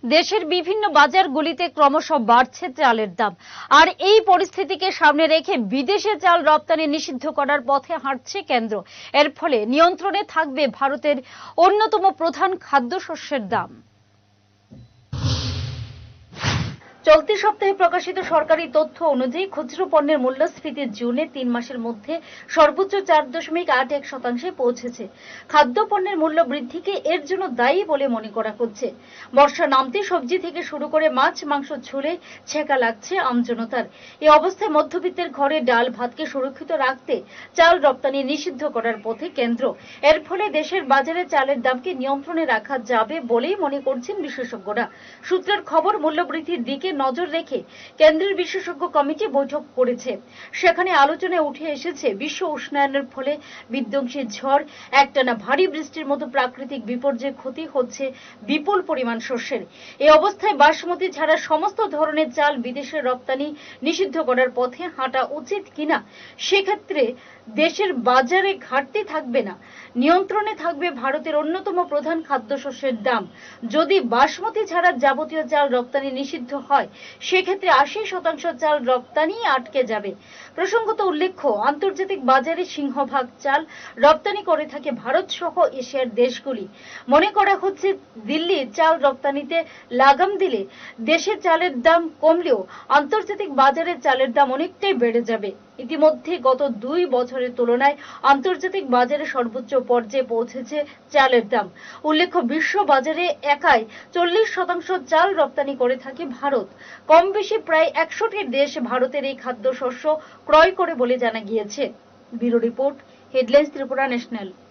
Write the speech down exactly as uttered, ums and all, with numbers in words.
দেশের বিভিন্ন বাজারগুলিতে ক্রমশ বাড়ছে চালের দাম। আর এই পরিস্থিতিকে সামনে রেখে বিদেশে চাল রপ্তানি নিষিদ্ধ করার পথে হাঁটছে কেন্দ্র। এর ফলে নিয়ন্ত্রণে থাকবে ভারতের অন্যতম প্রধান খাদ্যশস্যের দাম। চলতি সপ্তাহে প্রকাশিত সরকারি তথ্য অনুযায়ী খুচরো পণ্যের মূল্যস্ফীতি জুনে তিন মাসের মধ্যে সর্বোচ্চ চার দশমিক আট এক শতাংশে পৌঁছেছে। খাদ্য পণ্যের মূল্য বৃদ্ধিকে এর জন্য দায়ী বলে মনে করা হচ্ছে। বর্ষা নামতে সবজি থেকে শুরু করে মাছ মাংস ঝুলে ছেঁকা লাগছে আমজনতার। এই অবস্থায় মধ্যবিত্তের ঘরে ডাল ভাতকে সুরক্ষিত রাখতে চাল রপ্তানি নিষিদ্ধ করার পথে কেন্দ্র। এর ফলে দেশের বাজারে চালের দামকে নিয়ন্ত্রণে রাখা যাবে বলেই মনে করছেন বিশেষজ্ঞরা। সূত্রের খবর, মূল্যবৃদ্ধির দিকে নজর রেখে কেন্দ্রের বিশেষজ্ঞ কমিটি বৈঠক করেছে। সেখানে আলোচনায় উঠে এসেছে বিশ্ব উষ্ণায়নের ফলে বিধ্বংসী ঝড়, একটানা ভারী বৃষ্টির মতো প্রাকৃতিক বিপর্যয়ে ক্ষতি হচ্ছে বিপুল পরিমাণ শস্যের। এই অবস্থায় বাসমতি ছাড়া সমস্ত ধরনের চাল বিদেশে রপ্তানি নিষিদ্ধ করার পথে হাঁটা উচিত কিনা। সেক্ষেত্রে দেশের বাজারে ঘাটতি থাকবে না, নিয়ন্ত্রণে থাকবে ভারতের অন্যতম প্রধান খাদ্যশস্যের দাম। যদি বাসমতি ছাড়া যাবতীয় চাল রপ্তানি নিষিদ্ধ হয়, সেক্ষেত্রে আশি শতাংশ চাল রপ্তানি আটকে যাবে। প্রসঙ্গত উল্লেখ্য, আন্তর্জাতিক বাজারে সিংহভাগ চাল রপ্তানি করে থাকে ভারত সহ এশিয়ার দেশগুলি। মনে করা হচ্ছে, দিল্লি চাল রপ্তানিতে লাগাম দিলে দেশের চালের দাম কমলেও আন্তর্জাতিক বাজারে চালের দাম অনেকটাই বেড়ে যাবে। ইতিমধ্যে গত দুই বছরের তুলনায় আন্তর্জাতিক বাজারে সর্বোচ্চ পর্যায়ে পৌঁছেছে চালের দাম। উল্লেখ্য, বিশ্ব বাজারে একাই চল্লিশ শতাংশ চাল রপ্তানি করে থাকে ভারত। কম বেশি প্রায় একশোটি দেশ ভারতের এই খাদ্যশস্য ক্রয় করে বলে জানা গিয়েছে। Bureau report, headlines Tripura national.